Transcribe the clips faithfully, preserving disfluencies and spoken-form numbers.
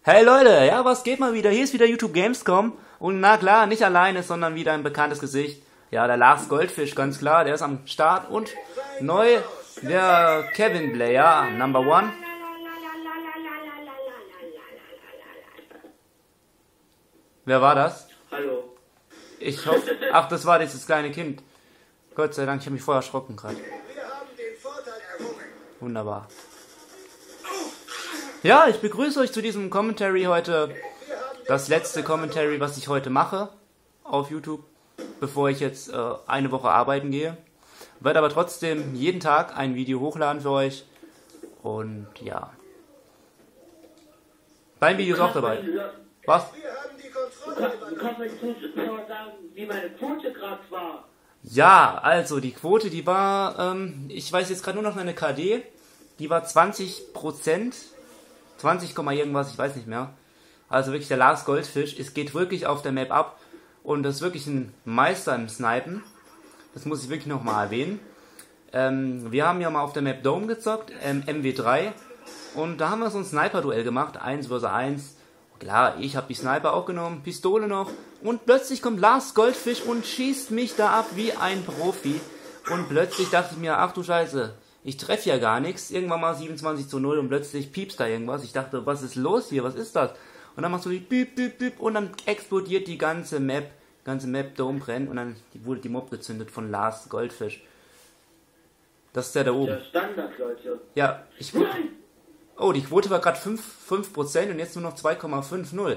Hey Leute, ja, was geht mal wieder? Hier ist wieder YouTube Gamescom und na klar, nicht alleine, sondern wieder ein bekanntes Gesicht. Ja, der Lars Goldfish, ganz klar, der ist am Start und neu der Kevin Player, Number One. Wer war das? Hallo. Ich hoffe, ach, das war dieses kleine Kind. Gott sei Dank, ich habe mich vorher erschrocken gerade. Wunderbar. Ja, ich begrüße euch zu diesem Commentary heute. Das letzte Commentary, was ich heute mache auf YouTube, bevor ich jetzt äh, eine Woche arbeiten gehe. Werde aber trotzdem jeden Tag ein Video hochladen für euch. Und ja. Dein Video ist auch dabei. Was? Du kannst, du kannst mir Zuschauer sagen, wie meine Quote gerade war. Ja, also die Quote, die war, ähm, ich weiß jetzt gerade nur noch eine K D, die war zwanzig Prozent. zwanzig, irgendwas, ich weiß nicht mehr. Also wirklich der Lars Goldfish, es geht wirklich auf der Map ab und das ist wirklich ein Meister im Snipen. Das muss ich wirklich nochmal erwähnen. Ähm, wir haben ja mal auf der Map Dome gezockt, ähm, M W drei, und da haben wir so ein Sniper-Duell gemacht, eins versus eins. Klar, ich habe die Sniper auch genommen, Pistole noch, und plötzlich kommt Lars Goldfish und schießt mich da ab wie ein Profi. Und plötzlich dachte ich mir, ach du Scheiße, ich treffe ja gar nichts. Irgendwann mal siebenundzwanzig zu null und plötzlich piepst da irgendwas. Ich dachte, was ist los hier, was ist das? Und dann machst du die Piep, Piep, Piep und dann explodiert die ganze Map, ganze Map Dome brennt und dann wurde die Mob gezündet von Lars Goldfish. Das ist der da oben. Der Standard, Leute. Ja, ich wurde... Oh, die Quote war gerade fünf Prozent und jetzt nur noch zwei Komma fünfzig.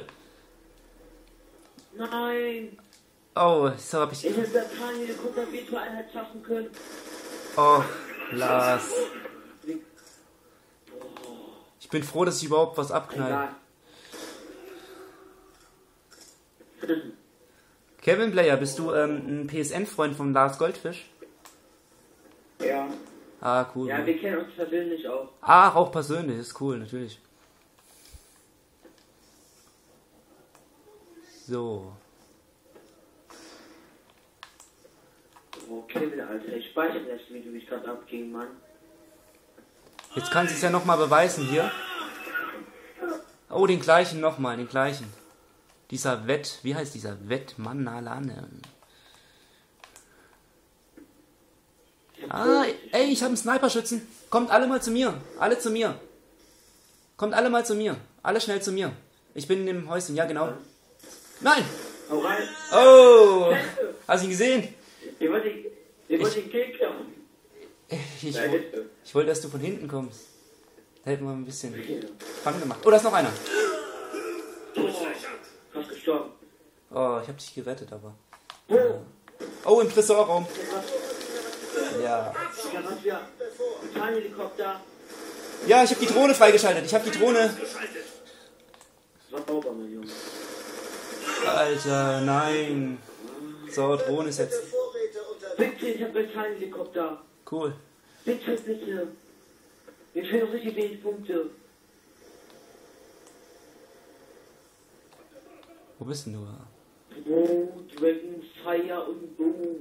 Nein. Oh, so hab ich... Ich hätte keine geguckt, dass wir zur Einheit schaffen können. Oh, Lars. Ich bin froh, dass ich überhaupt was abknall. Kevin Player, bist du ähm, ein P S N-Freund von Lars Goldfish? Ja. Ah, cool. Ja, wir kennen uns persönlich auch. Ach, auch persönlich, ist cool, natürlich. So. Oh, Kevin, Alter, ich speichere das, wie du mich gerade abging, Mann. Jetzt kannst du es ja nochmal beweisen hier. Oh, den gleichen nochmal, den gleichen. Dieser Wett, wie heißt dieser Wettmannalane? Ah, ey, ich habe einen Sniperschützen. Kommt alle mal zu mir. Alle zu mir. Kommt alle mal zu mir. Alle schnell zu mir. Ich bin in dem Häuschen, ja genau. Nein! Hau rein. Oh! Hast du ihn gesehen? Ich wollte ich wollte den Kill klauen. Ich, ich, ich wollte, dass du von hinten kommst. Da hätten wir ein bisschen Fun gemacht. Oh, da ist noch einer. Fast gestorben. Oh, ich habe dich gerettet, aber... Oh! Oh, im Tresorraum. Ja. Ja, was wir? Helikopter. Ja, ich habe die Drohne freigeschaltet. Ich habe die Drohne... Sauber, mein Junge. Alter, nein. So, Drohne ist jetzt... Bitte, ich habe einen Helikopter. Cool. Bitte, bitte. Mir fehlen noch richtig wenig Punkte. Wo bist denn du? Oh, Dragon, Fire und Boom.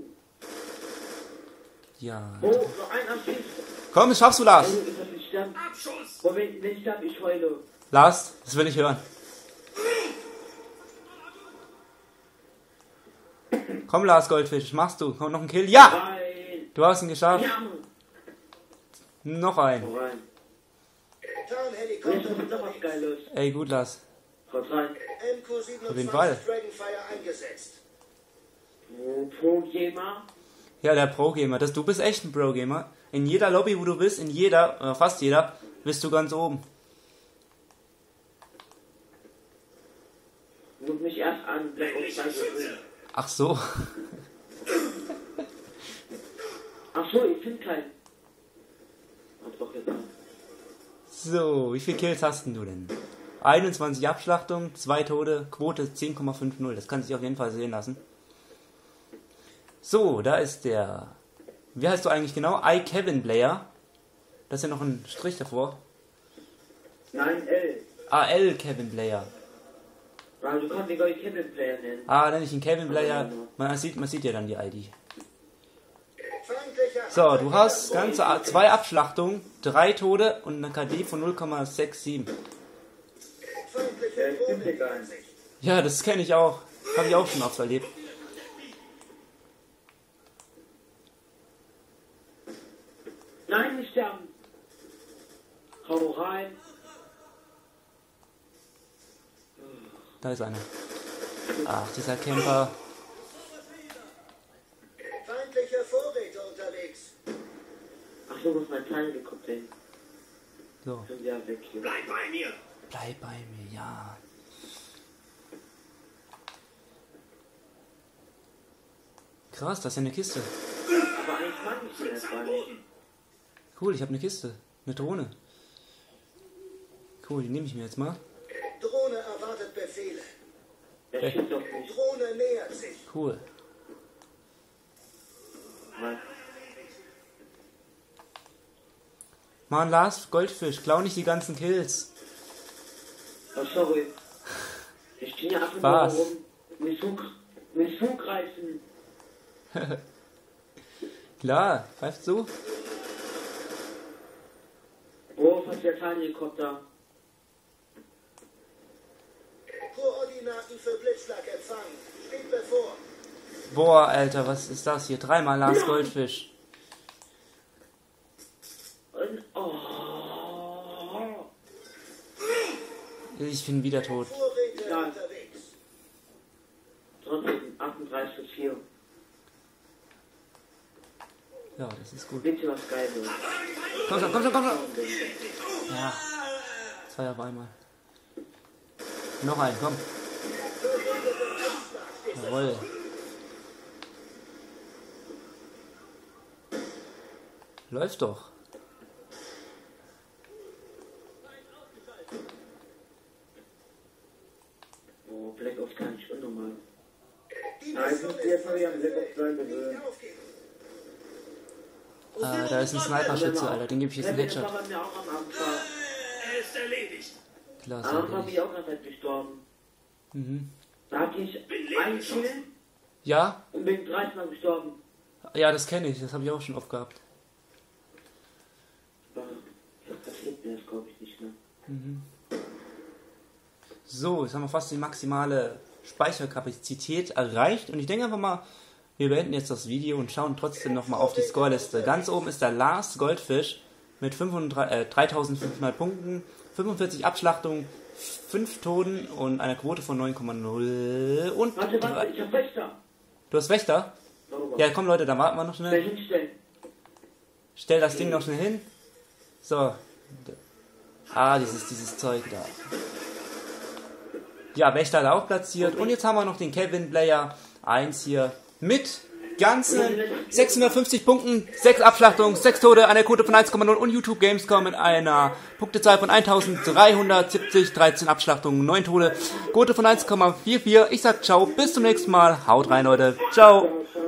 Ja. Oh, noch ein Abschied. Komm, das schaffst du, Lars. Oh, ich hab nicht sterben. Oh, wenn, wenn ich sterbe, ich heule. Lars, das will ich hören. Komm, Lars Goldfish, machst du. Komm, noch ein Kill. Ja! Nein. Du hast ihn geschafft. Ja. Noch ein. Hau rein. Jetzt kommt noch was Geiles. Ey, gut, Lars. Haut rein. Auf jeden Fall. Oh, Pro-Gamer. Ja, der Pro-Gamer. Das, du bist echt ein Pro-Gamer. In jeder Lobby, wo du bist, in jeder, äh, fast jeder, bist du ganz oben. Ruf mich erst an, Black Ops zwei gewinnt. Ach so. Ach so, ich finde keinen. Hab doch jetzt. So, wie viele Kills hast denn du denn? einundzwanzig Abschlachtungen, zwei Tode, Quote zehn Komma fünfzig. Das kann sich auf jeden Fall sehen lassen. So, da ist der... Wie heißt du eigentlich genau? I Kevin Player. Da ist ja noch ein Strich davor. Nein, L. A L Kevin Player. Also du kannst den gleich Kevin Player nennen. Ah, nenne ich ihn Kevin Player. Man sieht, man sieht ja dann die I D. So, du hast ganze zwei Abschlachtungen, drei Tode und eine K D von null Komma siebenundsechzig. Der ist ziemlich geil. Ja, das kenne ich auch. Habe ich auch schon oft erlebt. Nein, nicht sterben. Hau rein. Da ist einer. Ach, dieser Camper. Feindliche Vorräte unterwegs. Ach so, muss mein Teil geguckt hin. So. Sind ja weg hier. Bleib bei mir! Bleib bei mir, ja. Krass, das ist ja eine Kiste. Aber eigentlich mag ich den erst gar nicht. Cool, ich habe eine Kiste. Eine Drohne. Cool, die nehme ich mir jetzt mal. Drohne erwartet Befehle. Der Hey. schießt doch nicht. Drohne nähert sich. Cool. Was? Mann, Lars, Goldfisch, klau nicht die ganzen Kills. Oh, sorry. Ich stehe ja einfach Was? nur rum. Mit Zug, mit Zug reißen. Klar, pfeift so. Oh, was ist der Helikopter? Koordinaten für Blitzschlag empfangen. Steht bevor. Boah, Alter, was ist das hier? Dreimal Lars Goldfisch. Und, oh. Ich bin wieder tot. Vorräte Ja. unterwegs. Trotzdem achtunddreißig zu vier. Ja, das ist gut. Bitte was Geiles. Komm schon, komm schon, komm schon. Ja. Zwei auf einmal. Noch ein, komm. Jawohl. Läuft doch. Oh, Black Ops kann ich unnormal. Die Nein, Mission jetzt- jetzt ist habe ich an Black Ops zwei nicht gewöhnt. aufgeben. Ah, da ist ein Sniper-Schütze, Alter. Den gebe ich jetzt einen Headshot. Das war bei mir auch am Anfang. Er ist erledigt. Klar, Am Anfang so bin ich auch ganz gestorben. Mhm. Da hatte ich einen Kill Ja? und bin dreißig Mal gestorben. Ja, das kenne ich. Das habe ich auch schon oft gehabt. Das passiert mir das, glaube ich, nicht mehr. So, jetzt haben wir fast die maximale Speicherkapazität erreicht. Und ich denke einfach mal, wir beenden jetzt das Video und schauen trotzdem nochmal auf die Scoreliste. Ganz oben ist der Lars Goldfisch mit fünfunddreißig, äh, dreitausendfünfhundert Punkten, fünfundvierzig Abschlachtungen, fünf Toten und einer Quote von neun Komma null. Und Warte, warte, drei. ich hab Wächter. Du hast Wächter? Darüber. Ja, komm Leute, dann warten wir noch Schnell schnell. hinstellen. Stell das Ding noch schnell hin. So. Ah, dieses, dieses Zeug da. Ja, Wächter da auch platziert. Und jetzt haben wir noch den Kevin Player eins hier mit ganzen sechshundertfünfzig Punkten, sechs Abschlachtungen, sechs Tote, eine Quote von eins Komma null und YouTube Gamescom mit einer Punktezahl von eintausenddreihundertsiebzig, dreizehn Abschlachtungen, neun Tote, Quote von eins Komma vierundvierzig. Ich sag ciao, bis zum nächsten Mal. Haut rein, Leute. Ciao. Ciao, ciao.